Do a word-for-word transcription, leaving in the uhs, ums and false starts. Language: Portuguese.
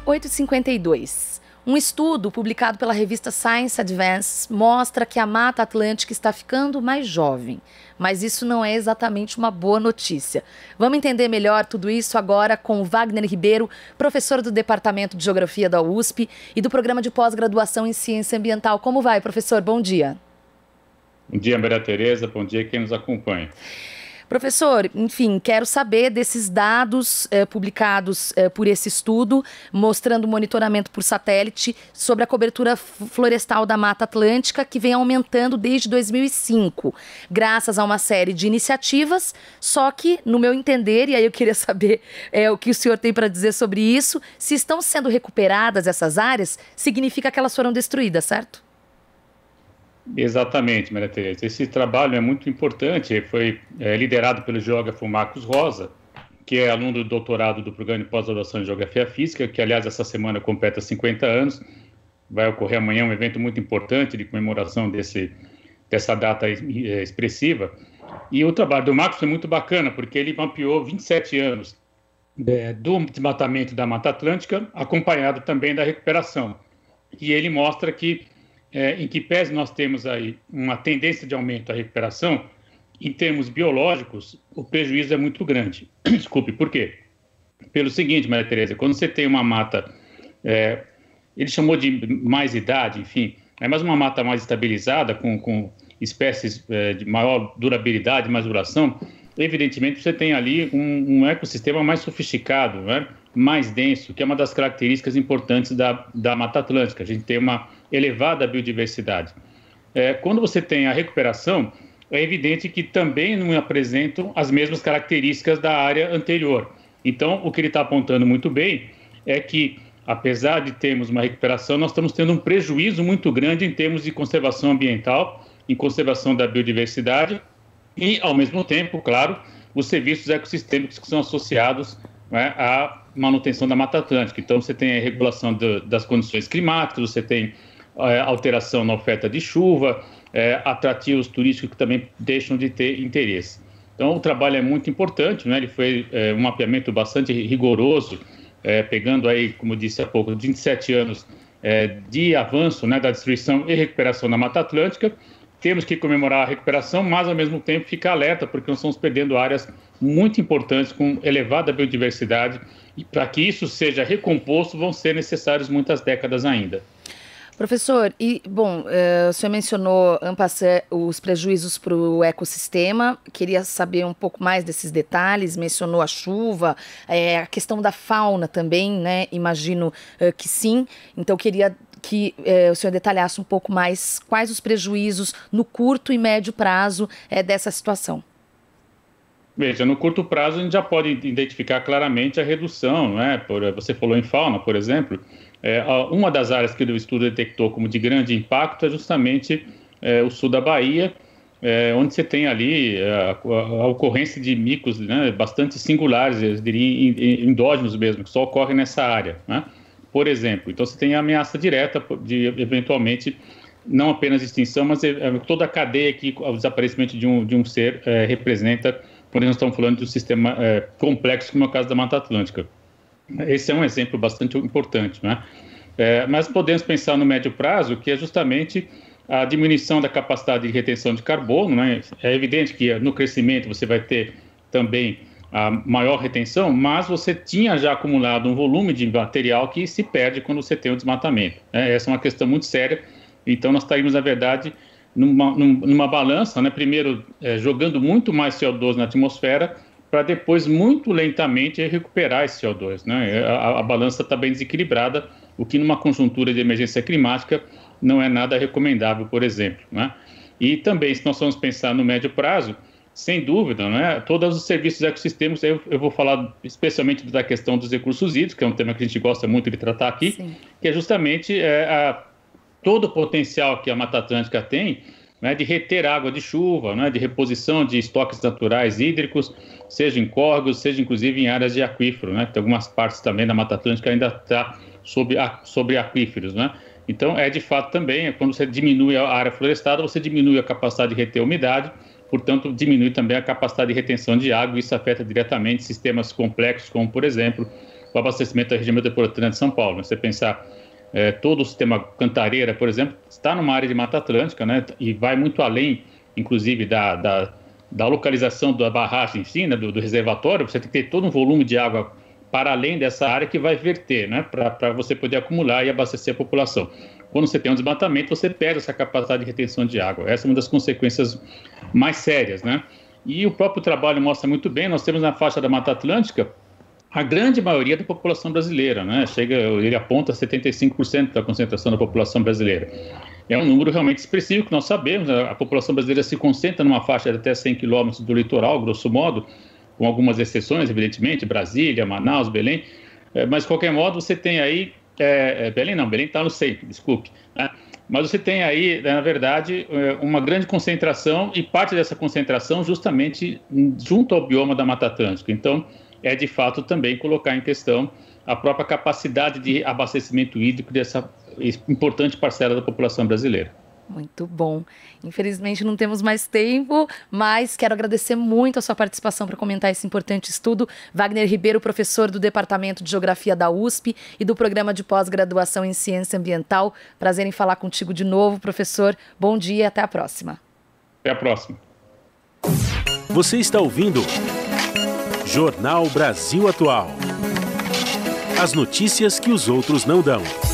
oito e cinquenta e dois. Um estudo publicado pela revista Science Advances mostra que a Mata Atlântica está ficando mais jovem. Mas isso não é exatamente uma boa notícia. Vamos entender melhor tudo isso agora com o Wagner Ribeiro, professor do Departamento de Geografia da U S P e do Programa de Pós-Graduação em Ciência Ambiental. Como vai, professor? Bom dia. Bom dia, Maria Tereza. Bom dia quem nos acompanha. Professor, enfim, quero saber desses dados eh, publicados eh, por esse estudo, mostrando o monitoramento por satélite sobre a cobertura florestal da Mata Atlântica, que vem aumentando desde dois mil e cinco, graças a uma série de iniciativas, só que, no meu entender, e aí eu queria saber eh, o que o senhor tem para dizer sobre isso, se estão sendo recuperadas essas áreas, significa que elas foram destruídas, certo? Exatamente, Maria Tereza. Esse trabalho é muito importante, foi é, liderado pelo geógrafo Marcos Rosa, que é aluno do doutorado do Programa de Pós-Graduação em Geografia Física, que, aliás, essa semana completa cinquenta anos. Vai ocorrer amanhã um evento muito importante de comemoração desse, dessa data expressiva. E o trabalho do Marcos foi muito bacana, porque ele mapeou vinte e sete anos é, do desmatamento da Mata Atlântica, acompanhado também da recuperação. E ele mostra que É, em que pese nós temos aí uma tendência de aumento da recuperação, em termos biológicos, o prejuízo é muito grande. Desculpe, por quê? Pelo seguinte, Maria Tereza, quando você tem uma mata, é, ele chamou de mais idade, enfim, é mais uma mata mais estabilizada, com, com espécies é, de maior durabilidade, mais duração, evidentemente você tem ali um, um ecossistema mais sofisticado, né? Mais denso, que é uma das características importantes da, da Mata Atlântica. A gente tem uma elevada biodiversidade. É, quando você tem a recuperação, é evidente que também não apresentam as mesmas características da área anterior. Então, o que ele está apontando muito bem é que, apesar de termos uma recuperação, nós estamos tendo um prejuízo muito grande em termos de conservação ambiental, em conservação da biodiversidade e, ao mesmo tempo, claro, os serviços ecossistêmicos que são associados, né, à manutenção da Mata Atlântica. Então, você tem a regulação do, das condições climáticas, você tem é, alteração na oferta de chuva, é, atrativos turísticos que também deixam de ter interesse. Então, o trabalho é muito importante, né? Ele foi é, um mapeamento bastante rigoroso, é, pegando aí, como eu disse há pouco, vinte e sete anos é, de avanço, né, da destruição e recuperação da Mata Atlântica. Temos que comemorar a recuperação, mas, ao mesmo tempo, ficar alerta, porque nós estamos perdendo áreas muito importantes com elevada biodiversidade, e para que isso seja recomposto, vão ser necessárias muitas décadas ainda. Professor, e, bom, uh, o senhor mencionou, en passant, os prejuízos para o ecossistema, queria saber um pouco mais desses detalhes, mencionou a chuva, é, a questão da fauna também, né, imagino uh, que sim, então queria que uh, o senhor detalhasse um pouco mais quais os prejuízos no curto e médio prazo uh, dessa situação. Veja, no curto prazo a gente já pode identificar claramente a redução, né? Por, você falou em fauna, por exemplo, é, uma das áreas que o estudo detectou como de grande impacto é justamente é, o sul da Bahia, é, onde você tem ali a, a ocorrência de micos, né, bastante singulares, eu diria endógenos mesmo, que só ocorrem nessa área, né? Por exemplo, então você tem a ameaça direta de, eventualmente, não apenas extinção, mas é, toda a cadeia que o desaparecimento de um, de um ser é, representa, quando nós estamos falando de um sistema é, complexo, como é o caso da Mata Atlântica. Esse é um exemplo bastante importante, né? É, mas podemos pensar no médio prazo, que é justamente a diminuição da capacidade de retenção de carbono, né? É evidente que no crescimento você vai ter também a maior retenção, mas você tinha já acumulado um volume de material que se perde quando você tem o desmatamento, né? Essa é uma questão muito séria. Então, nós estaríamos, na verdade, numa, numa balança, né? Primeiro, é, jogando muito mais C O dois na atmosfera, para depois, muito lentamente, recuperar esse C O dois, né? A, a balança está bem desequilibrada, o que numa conjuntura de emergência climática não é nada recomendável, por exemplo, né? E também, se nós vamos pensar no médio prazo, sem dúvida, né? Todos os serviços ecossistêmicos, eu, eu vou falar especialmente da questão dos recursos hídricos, que é um tema que a gente gosta muito de tratar aqui, Sim. que é justamente é, a, todo o potencial que a Mata Atlântica tem, né, de reter água de chuva, né, de reposição de estoques naturais hídricos, seja em córregos, seja inclusive em áreas de aquífero, né? Tem algumas partes também da Mata Atlântica ainda está sobre, sobre aquíferos, né? Então, é de fato também, quando você diminui a área florestada, você diminui a capacidade de reter umidade, portanto, diminui também a capacidade de retenção de água, e isso afeta diretamente sistemas complexos, como, por exemplo, o abastecimento da região metropolitana de São Paulo. Você pensar, é, todo o sistema Cantareira, por exemplo, está numa área de Mata Atlântica, né, e vai muito além, inclusive, da, da, da localização da barragem em si, né, do, do reservatório. Você tem que ter todo um volume de água para além dessa área que vai verter, né, para você poder acumular e abastecer a população. Quando você tem um desmatamento, você perde essa capacidade de retenção de água. Essa é uma das consequências mais sérias, né? E o próprio trabalho mostra muito bem, nós temos na faixa da Mata Atlântica a grande maioria da população brasileira, né? Chega, ele aponta setenta e cinco por cento da concentração da população brasileira. É um número realmente expressivo que nós sabemos, a população brasileira se concentra numa faixa de até cem quilômetros do litoral, grosso modo, com algumas exceções, evidentemente, Brasília, Manaus, Belém, mas de qualquer modo você tem aí, é, Belém não, Belém está no centro, desculpe, né? Mas você tem aí, na verdade, uma grande concentração e parte dessa concentração justamente junto ao bioma da Mata Atlântica. Então, é de fato também colocar em questão a própria capacidade de abastecimento hídrico dessa importante parcela da população brasileira. Muito bom. Infelizmente não temos mais tempo, mas quero agradecer muito a sua participação para comentar esse importante estudo. Wagner Ribeiro, professor do Departamento de Geografia da U S P e do Programa de Pós-Graduação em Ciência Ambiental. Prazer em falar contigo de novo, professor. Bom dia e até a próxima. Até a próxima. Você está ouvindo Jornal Brasil Atual. As notícias que os outros não dão.